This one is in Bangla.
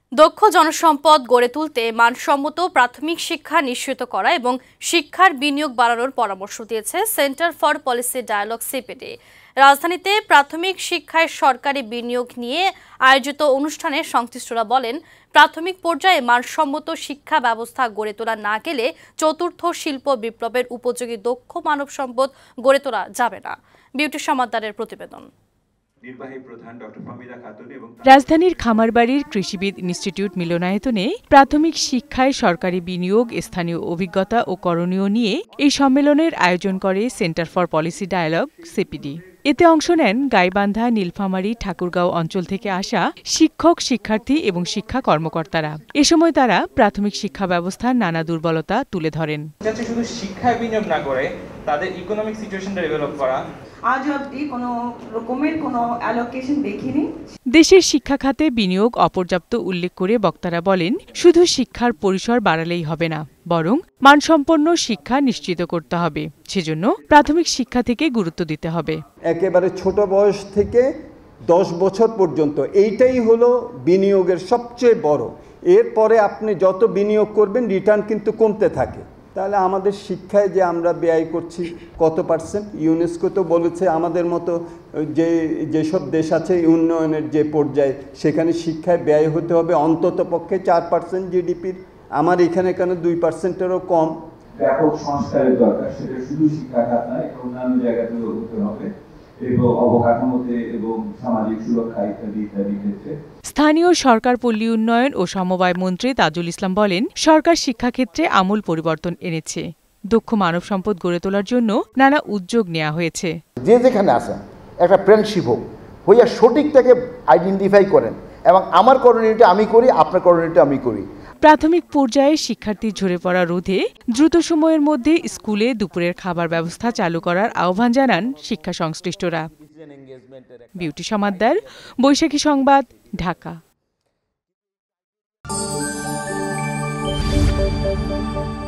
দক্ষ জনসম্পদ গড়ে তুলতে মানসম্মত প্রাথমিক শিক্ষা নিশ্চিত করা এবং শিক্ষার বিনিয়োগ বাড়ানোর পরামর্শ দিয়েছে centre for policy dialogue CPD. রাজধানীতে প্রাথমিক শিক্ষায় সরকারি বিনিয়োগ নিয়ে আয়োজিত অনুষ্ঠানে সংশ্লিষ্টরা বলেন, প্রাথমিক পর্যায়ে মানসম্মত শিক্ষা ব্যবস্থা গড়ে তোলা না গেলে চতুর্থ শিল্প বিপ্লবের উপযোগী দক্ষ মানব সম্পদ গড়ে তোলা যাবে না। বিউটি সমাদ্দারের প্রতিবেদন। রাজধানীর খামারবাড়ির কৃষিবিদ ইনস্টিটিউট মিলনায়তনে প্রাথমিক শিক্ষায় সরকারি বিনিয়োগ, স্থানীয় অভিজ্ঞতা ও করণীয় নিয়ে এই সম্মেলনের আয়োজন করে centre for policy dialogue CPD. এতে অংশ নেন গাইবান্ধা, নীলফামারী, ঠাকুরগাঁও অঞ্চল থেকে আসা শিক্ষক, শিক্ষার্থী এবং শিক্ষা কর্মকর্তারা। এ সময় তারা প্রাথমিক শিক্ষা ব্যবস্থার নানা দুর্বলতা তুলে ধরেন। শুধু শিক্ষায় বিনিয়োগ না করে তাদের ইকোনমিক সিচুয়েশনটা ডেভেলপ করা। আজ অবধি কোনো রকমের কোনো অ্যালোকেশন দেখিনি। দেশের শিক্ষা খাতে বিনিয়োগ অপর্যাপ্ত উল্লেখ করে বক্তারা বলেন, শুধু শিক্ষার পরিসর বাড়ালেই হবে না, বরং মানসম্পন্ন শিক্ষা নিশ্চিত করতে হবে। সেজন্য প্রাথমিক শিক্ষা থেকে গুরুত্ব দিতে হবে। একেবারে ছোট বয়স থেকে 10 বছর পর্যন্ত এইটাই হলো বিনিয়োগের সবচেয়ে বড়। এরপরে আপনি যত বিনিয়োগ করবেন রিটার্ন কিন্তু কমতে থাকে। তাহলে আমাদের শিক্ষায় যে আমরা ব্যয় করছি কত পার্সেন্ট? ইউনেস্কো তো বলেছে আমাদের মতো যেসব দেশ আছে উন্নয়নের যে পর্যায়ে, সেখানে শিক্ষায় ব্যয় হতে হবে অন্তত পক্ষে 4% জিডিপির। আমার এখানে কেন 2%-এরও কম। ব্যাপক সংস্কারের দরকার, সেটা শুধু শিক্ষা খাত নয়, অন্যান্য জায়গাতেও হতে হবে এবং অবকাঠামোতে এবং সামাজিক সুরক্ষা ইত্যাদি ক্ষেত্রে। স্থানীয় সরকার, পল্লী উন্নয়ন ও সমবায় মন্ত্রী তাজুল ইসলাম বলেন, সরকার শিক্ষাক্ষেত্রে আমূল পরিবর্তন এনেছে। দক্ষ মানব সম্পদ গড়ে তোলার জন্য নানা উদ্যোগ নেওয়া হয়েছে। যে যেখানে আসেন একটা ফ্রেন্ডশিপ হোক, হইয়া সঠিকটাকে আইডেন্টিফাই করেন এবং আমার করণীয়টা আমি করি, আপনার করণীয়টা আমি করি। প্রাথমিক পর্যায়ে শিক্ষার্থী ঝরে পড়া রোধে দ্রুত সময়ের মধ্যে স্কুলে দুপুরের খাবার ব্যবস্থা চালু করার আহ্বান জানান শিক্ষা সংশ্লিষ্টরা। বিউটি সমাদ্দার, বৈশাখী সংবাদ, ঢাকা।